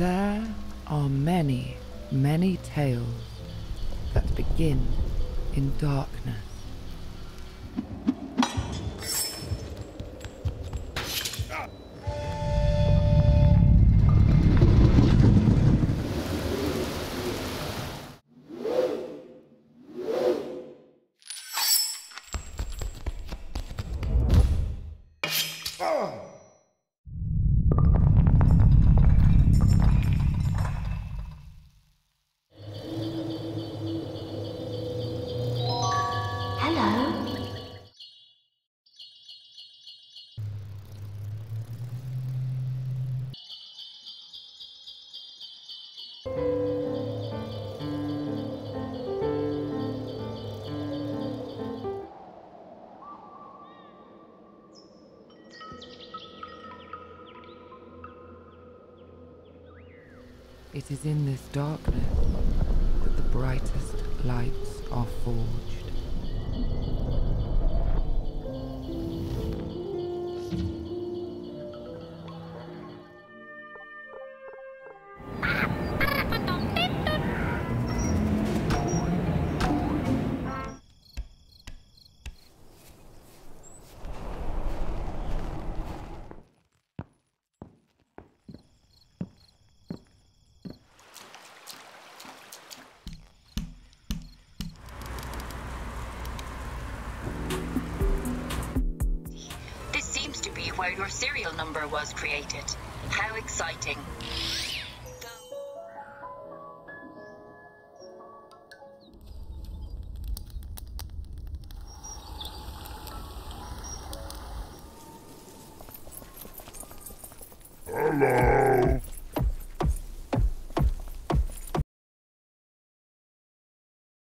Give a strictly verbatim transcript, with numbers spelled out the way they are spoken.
There are many, many tales that begin in darkness. It is in this darkness that the brightest lights are forged. Where your serial number was created. How exciting. Hello.